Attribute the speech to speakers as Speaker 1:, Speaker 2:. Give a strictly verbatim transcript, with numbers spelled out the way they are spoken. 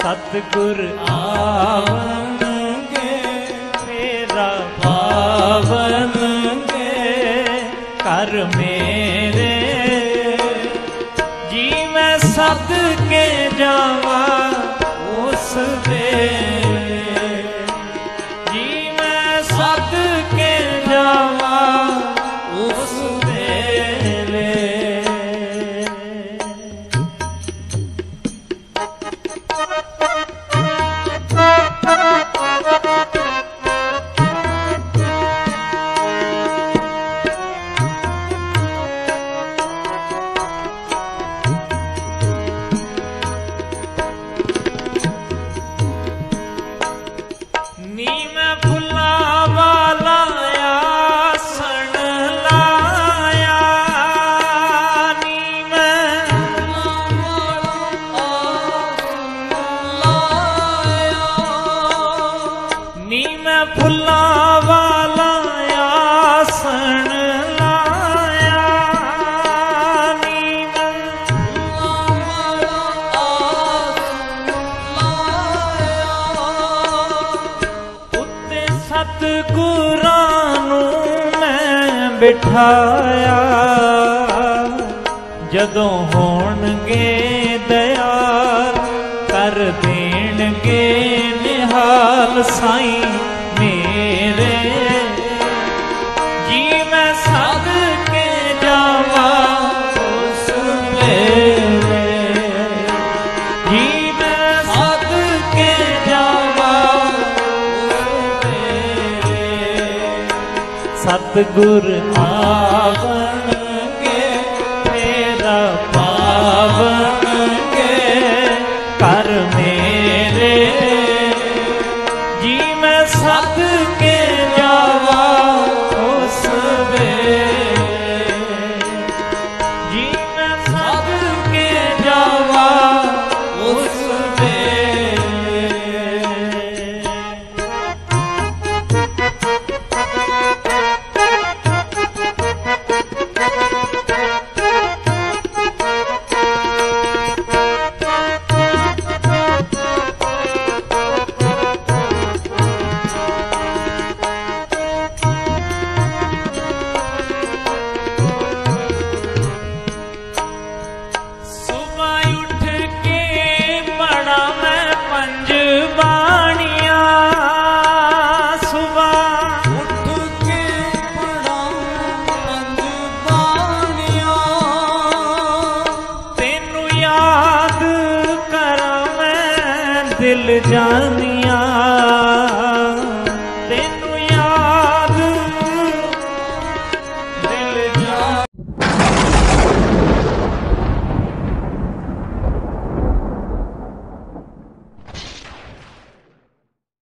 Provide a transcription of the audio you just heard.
Speaker 1: सतगुर आवनगे मेरा पावनगे कर मेरे जी मैं सदके जावा उस वेले जी मैं सदके जावा उस वेले। फुल्लां वाला आसन लाया नी मैं उत्ते सतगुरां नूं मैं बिठाया जदों होणगे दयाल कर देणगे निहाल साईं मेरे जी मैं सदके जावा उस वेले जी मैं सदके जावा उस वेले। सतगुर आवनगे मेरा पावनगे कर मेरे जी मैं सदके जावा उस वेले जी मैं सदके जावा उस वेले। दिल जानी